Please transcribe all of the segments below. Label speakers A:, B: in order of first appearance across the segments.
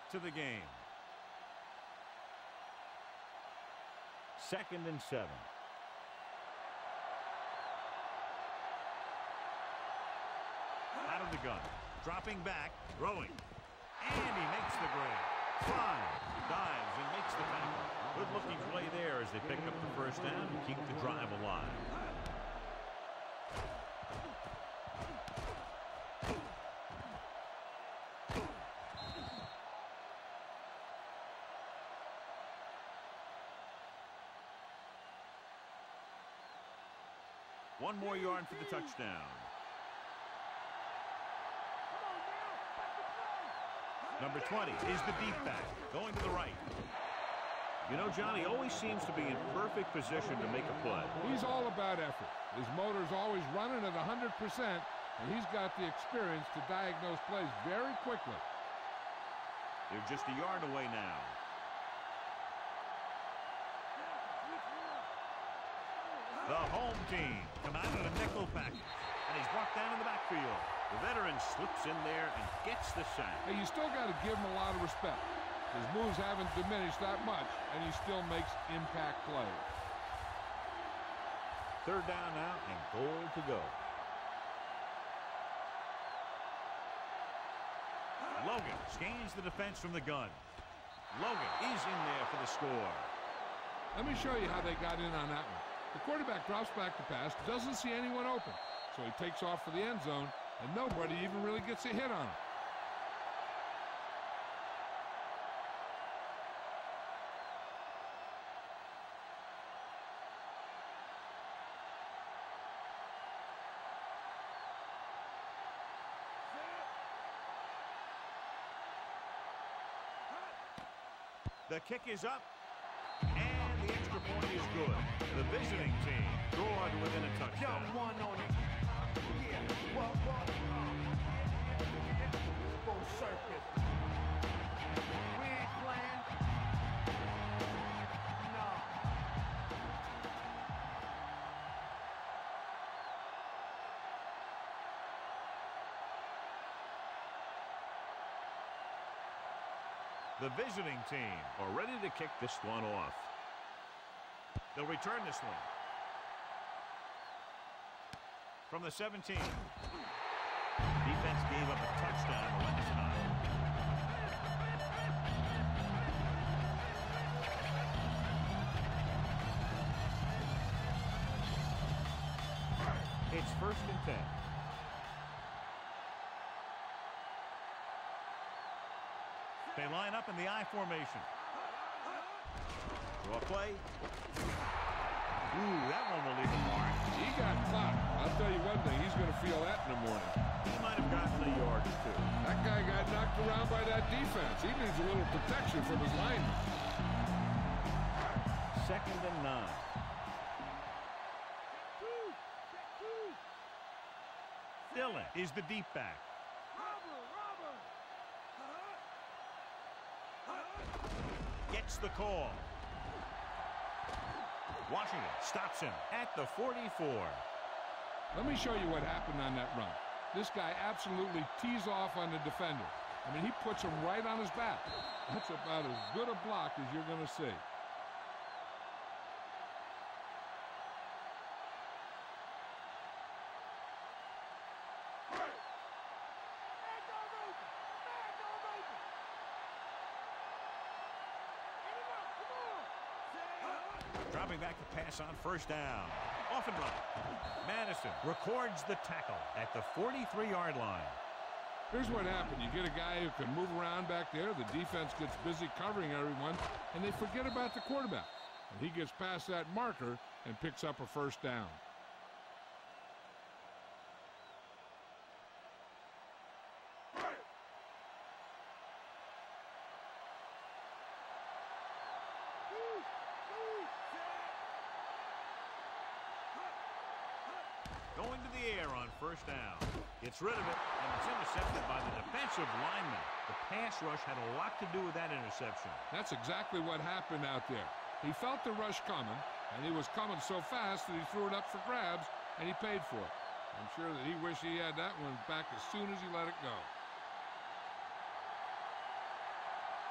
A: to the game. 2nd and 7. Out of the gun. Dropping back. Throwing. And he makes the grab. Flies. Dives and makes the tackle. Good-looking play there as they pick up the first down and keep the drive alive. One more yard for the touchdown. Number 20 is the deep back, going to the right. You know, John, he always seems to be in perfect position to make a play.
B: He's all about effort. His motor's always running at 100%, and he's got the experience to diagnose plays very quickly.
A: They're just a yard away now. The home team come out in a nickel package, and he's brought down in the backfield. The veteran slips in there and gets the sack.
B: Hey, you still got to give him a lot of respect. His moves haven't diminished that much, and he still makes impact plays.
A: 3rd down now and goal to go. Logan scans the defense from the gun. Logan is in there for the score.
B: Let me show you how they got in on that one. The quarterback drops back to pass, doesn't see anyone open, so he takes off for the end zone, and nobody even really gets a hit on him.
A: The kick is up, and the extra point is good. The visiting team scored within a touchdown.
C: Yo, one on it. Yeah, what? Full circus. We ain't playing. No.
A: The visiting team are ready to kick this one off. They'll return this one. From the 17. Defense gave up a touchdown last time. It's 1st and 10. They line up in the I formation. Draw play. Ooh, that one will leave a mark.
B: He got clocked. I'll tell you one thing, he's going to feel that in the morning.
A: He might have gotten a yard or two.
B: That guy got knocked around by that defense. He needs a little protection from his linemen.
A: 2nd and 9. Dillon is the deep back. Gets the call. Washington stops him at the 44.
B: Let me show you what happened on that run. This guy absolutely tees off on the defender. I mean, he puts him right on his back. That's about as good a block as you're going to see.
A: Dropping back to pass on 1st down. Off and running. Madison records the tackle at the 43-yard line.
B: Here's what happened. You get a guy who can move around back there. The defense gets busy covering everyone, and they forget about the quarterback. And he gets past that marker and picks up a 1st down.
A: Going to the air on 1st down. Gets rid of it, and it's intercepted by the defensive lineman. The pass rush had a lot to do with that interception.
B: That's exactly what happened out there. He felt the rush coming, and he was coming so fast that he threw it up for grabs, and he paid for it. I'm sure that he wished he had that one back as soon as he let it go.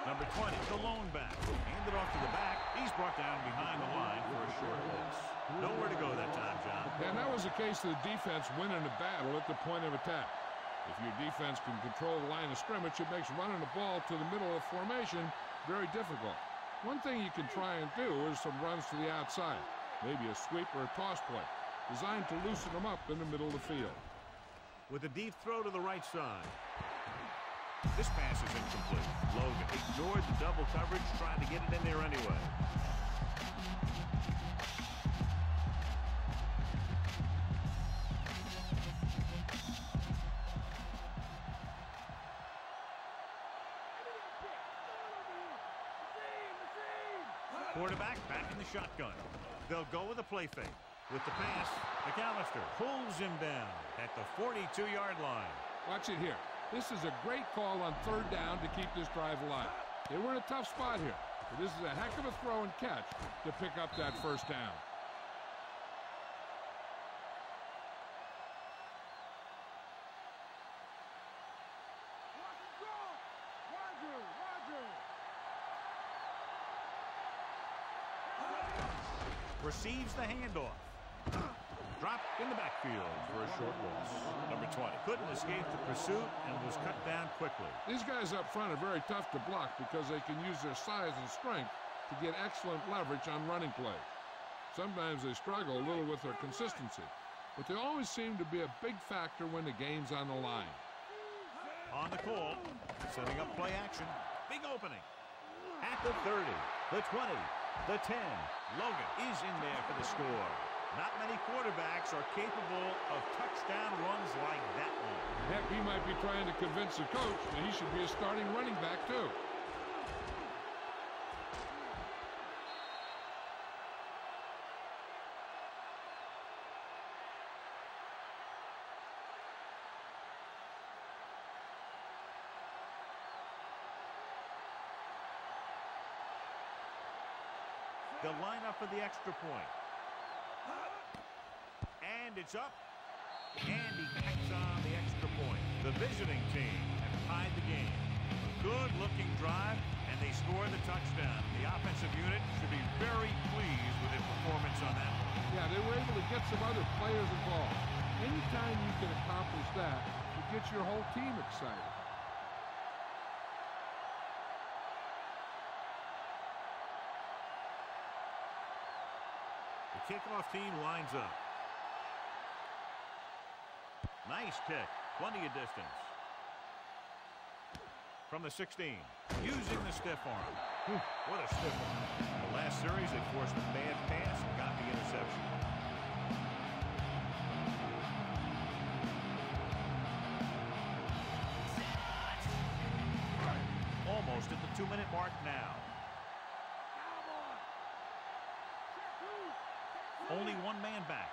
A: Number 20, the lone back. Handed off to the back. He's brought down behind the line for a short loss. Nowhere to go that time, John.
B: And that was the case of the defense winning the battle at the point of attack. If your defense can control the line of scrimmage, it makes running the ball to the middle of formation very difficult. One thing you can try and do is some runs to the outside, maybe a sweep or a toss play, designed to loosen them up in the middle of the field.
A: With a deep throw to the right side. This pass is incomplete. Logan ignored the double coverage, trying to get it in there anyway. Quarterback back in the shotgun. They'll go with a play fake. With the pass, McAllister pulls him down at the 42-yard line.
B: Watch it here. This is a great call on third down to keep this drive alive. They were in a tough spot here, but this is a heck of a throw and catch to pick up that first down.
A: Receives the handoff. Dropped in the backfield for a short loss. Number 20 couldn't escape the pursuit and was cut down quickly.
B: These guys up front are very tough to block because they can use their size and strength to get excellent leverage on running plays. Sometimes they struggle a little with their consistency, but they always seem to be a big factor when the game's on the line.
A: On the call, setting up play action. Big opening. At the 30, the 20, the 10. Logan is in there for the score. Not many quarterbacks are capable of touchdown runs like that one.
B: Heck, he might be trying to convince the coach that he should be a starting running back too.
A: They'll line up for the extra point. And it's up. And he tacks on the extra point. The visiting team have tied the game. Good-looking drive, and they score the touchdown. The offensive unit should be very pleased with their performance on that one.
B: Yeah, they were able to get some other players involved. Anytime you can accomplish that, it gets your whole team excited.
A: The kickoff team lines up. Nice kick. Plenty of distance. From the 16. Using the stiff arm. What a stiff arm. The last series, they forced a bad pass and got the interception. Almost at the 2-minute mark now. Only one man back.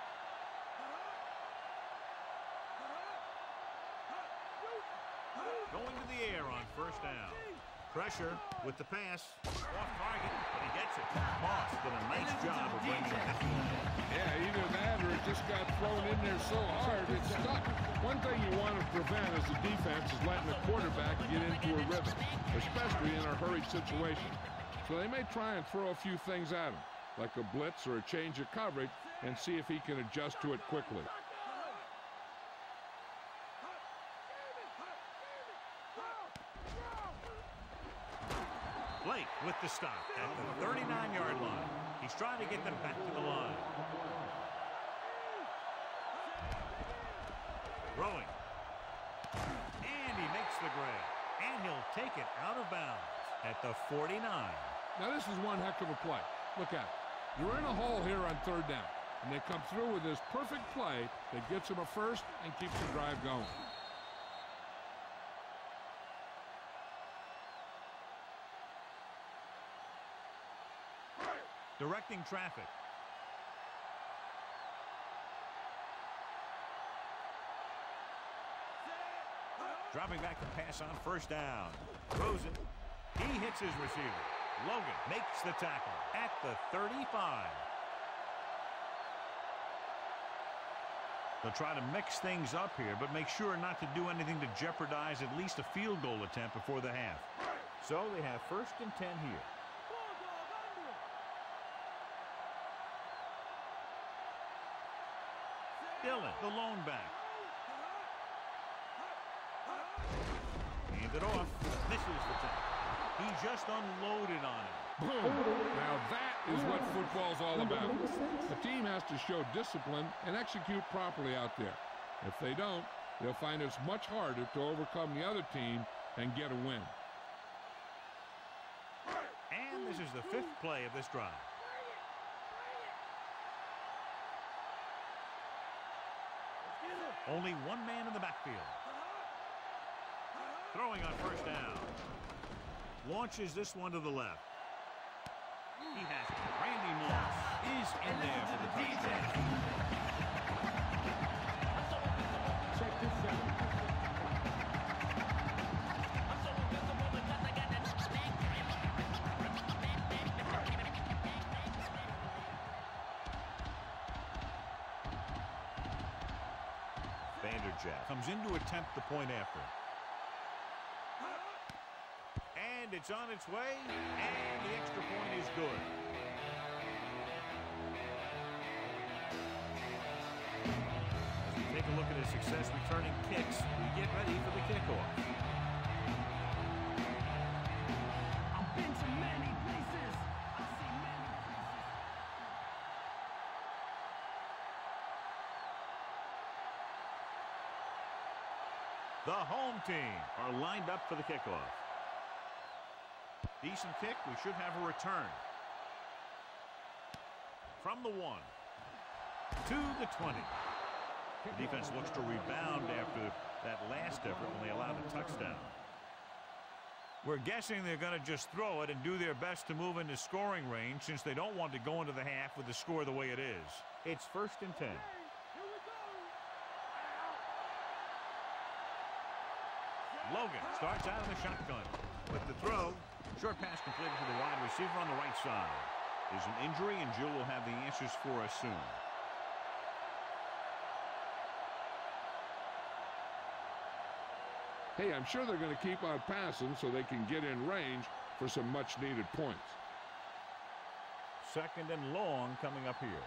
A: Going to the air on first down. Pressure with the pass. Off target, but he gets it. Moss did a nice job of bringing it back.
B: Yeah, either that or it just got thrown in there so hard it stuck. One thing you want to prevent as a defense is letting the quarterback get into a rhythm, especially in a hurried situation. So they may try and throw a few things at him, like a blitz or a change of coverage, and see if he can adjust to it quickly.
A: Blake with the stop at the 39-yard line. He's trying to get them back to the line. Throwing. And he makes the grab. And he'll take it out of bounds at the 49.
B: Now this is one heck of a play. Look at it. You're in a hole here on third down, and they come through with this perfect play that gets them a first and keeps the drive going.
A: Directing traffic. Dropping back to pass on first down. Throws it. He hits his receiver. Logan makes the tackle at the 35. They'll try to mix things up here, but make sure not to do anything to jeopardize at least a field goal attempt before the half. So they have 1st and 10 here. Dillon, the lone back. Hand it off. Misses the tackle. He just unloaded on him.
B: Boom. Now that is what football's all about. The team has to show discipline and execute properly out there. If they don't, they'll find it's much harder to overcome the other team and get a win.
A: And this is the 5th play of this drive. Only one man in the backfield. Throwing on 1st down. Launches this one to the left. He has it. Randy Moss is in there for the touchdown.
C: Check this out.
A: Vanderjagt comes in to attempt the point after. And it's on its way, and the extra point is good. As we take a look at his success returning kicks, we get ready for the kickoff.
C: I've been to many places. I've seen many places.
A: The home team are lined up for the kickoff. Decent kick. We should have a return. From the 1 to the 20. The defense looks to rebound after that last effort when they allowed a touchdown. We're guessing they're going to just throw it and do their best to move into scoring range since they don't want to go into the half with the score the way it is. It's 1st and 10. Logan starts out in the shotgun. With the throw, short pass completed to the wide receiver on the right side. There's an injury, and Jill will have the answers for us soon.
B: Hey, I'm sure they're going to keep on passing so they can get in range for some much-needed points.
A: 2nd and long coming up here.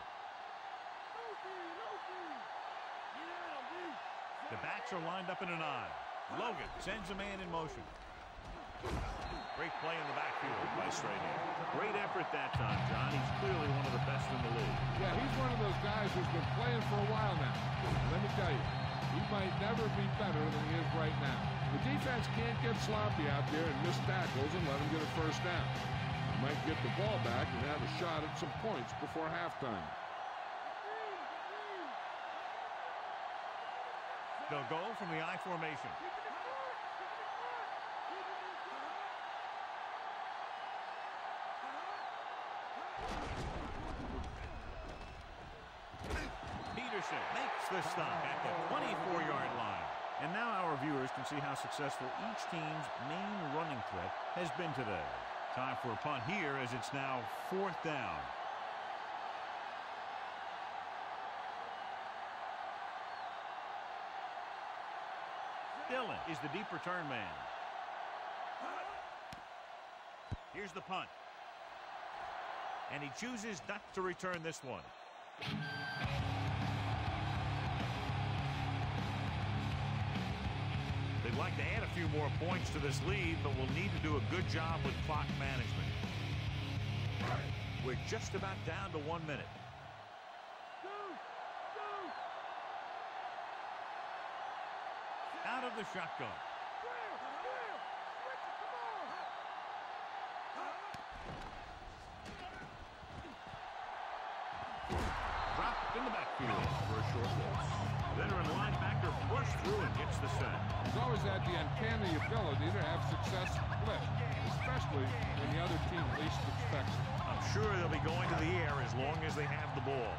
A: The backs are lined up in an I. Logan sends a man in motion. Great play in the backfield by Strahan. Great effort that time, John. He's clearly one of the best in the league.
B: Yeah, he's one of those guys who's been playing for a while now. Let me tell you, he might never be better than he is right now. The defense can't get sloppy out there and miss tackles and let him get a 1st down. He might get the ball back and have a shot at some points before halftime.
A: They'll go from the I formation. Peterson makes the stop at the 24-yard line. And now our viewers can see how successful each team's main running threat has been today. Time for a punt here as it's now 4th down. Dillon is the deep return man. Here's the punt. And he chooses not to return this one. They'd like to add a few more points to this lead, but we'll need to do a good job with clock management. We're just about down to 1 minute. Out of the shotgun. Dropped in the backfield for a short loss. Veteran linebacker pushed through and gets the sack.
B: He's always had the uncanny ability to have success split, especially when the other team least expects it.
A: I'm sure they'll be going to the air as long as they have the ball.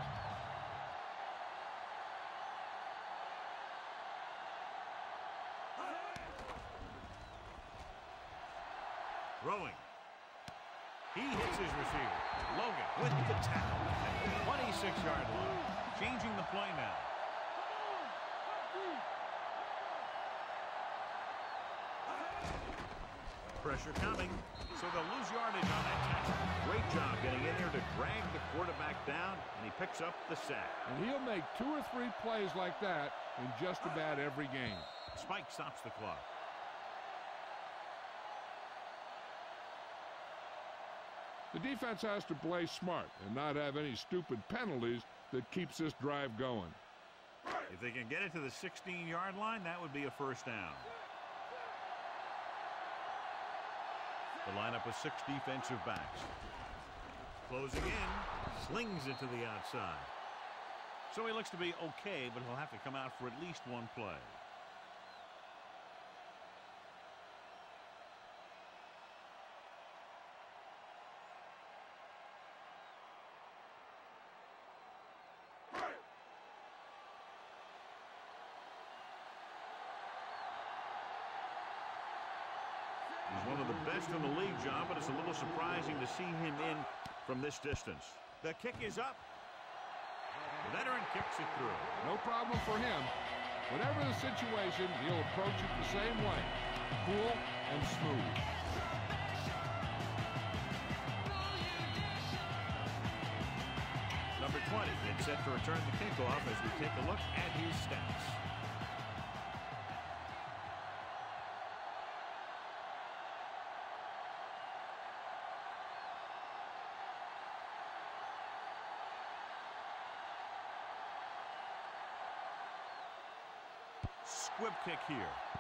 A: Throwing. He hits his receiver. Logan with the tackle at the 26-yard line. Changing the play now. Pressure coming, so they'll lose yardage on that tackle. Great job getting in there to drag the quarterback down, and he picks up the sack.
B: And he'll make 2 or 3 plays like that in just about every game.
A: Spike stops the clock.
B: The defense has to play smart and not have any stupid penalties that keeps this drive going.
A: If they can get it to the 16-yard line, that would be a first down. The lineup with 6 defensive backs. Closing in, slings it to the outside. So he looks to be okay, but he'll have to come out for at least 1 play. He's one of the best in the league, John, but it's a little surprising to see him in from this distance. The kick is up. The veteran kicks it through.
B: No problem for him. Whatever the situation, he'll approach it the same way. Cool and smooth.
A: Number 20 gets set to return the kickoff as we take a look at his stats. Squib kick here.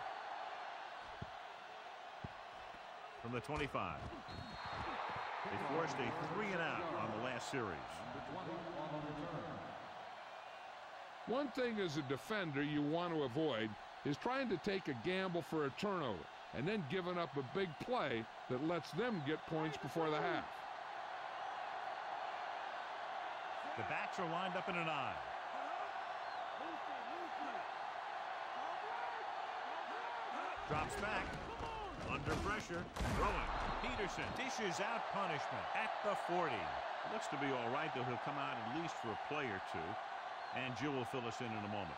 A: From the 25. They forced a 3-and-out on the last series.
B: One thing as a defender you want to avoid is trying to take a gamble for a turnover and then giving up a big play that lets them get points before the half.
A: The backs are lined up in an I. Drops back, under pressure, throwing. Peterson dishes out punishment at the 40. Looks to be all right, though he'll come out at least for a play or 2. And Jill will fill us in a moment.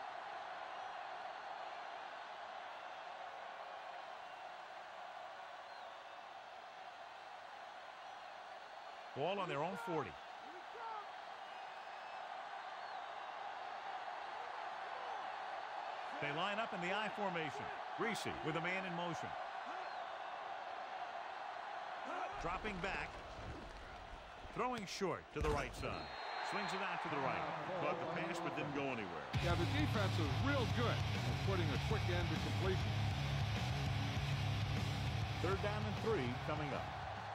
A: Ball on their own 40. They line up in the I formation. Greasy with a man in motion. Dropping back. Throwing short to the right side. Swings it out to the right. Caught the pass but didn't go anywhere.
B: Yeah, the defense is real good at putting a quick end to completion.
A: 3rd down and 3 coming up.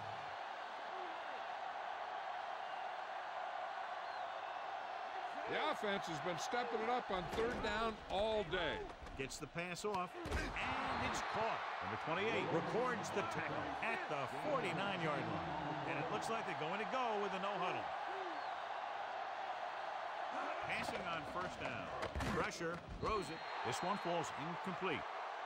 B: The offense has been stepping it up on 3rd down all day.
A: Gets the pass off, and it's caught. Number 28 records the tackle at the 49-yard line. And it looks like they're going to go with a no-huddle. Passing on 1st down. Pressure, throws it. This one falls incomplete.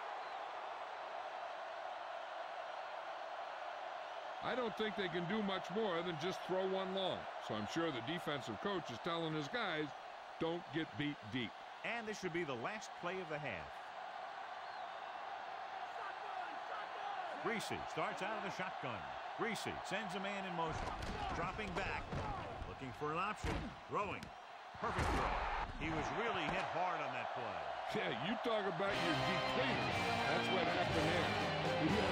B: I don't think they can do much more than just throw one long. So I'm sure the defensive coach is telling his guys, don't get beat deep.
A: And this should be the last play of the half. Greasy starts out of the shotgun. Greasy sends a man in motion. Dropping back. Looking for an option. Throwing. Perfect throw. He was really hit hard on that play.
B: Yeah, you talk about your depleted. That's what happened there. He hit